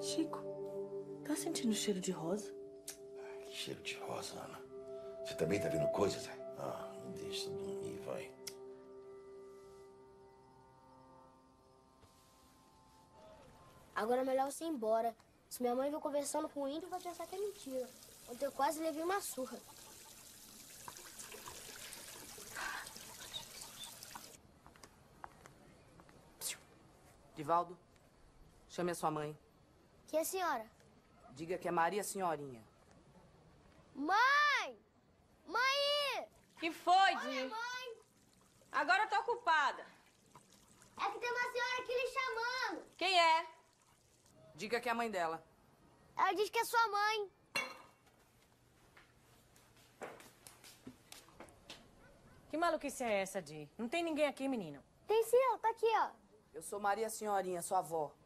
Chico, tá sentindo cheiro de rosa? Que cheiro de rosa, Ana. Você também tá vendo coisas? Ah, me deixa dormir, vai. Agora é melhor você ir embora. Se minha mãe viu conversando com o índio, vai pensar que é mentira. Ontem eu quase levei uma surra. Divaldo, chame a sua mãe. Que é a senhora? Diga que é Maria Senhorinha. Mãe! Mãe! Que foi, Di? Oi, mãe! Agora eu tô ocupada. É que tem uma senhora aqui lhe chamando. Quem é? Diga que é a mãe dela. Ela diz que é sua mãe. Que maluquice é essa, Di? Não tem ninguém aqui, menino. Tem sim, ela tá aqui, ó. Eu sou Maria Senhorinha, sua avó.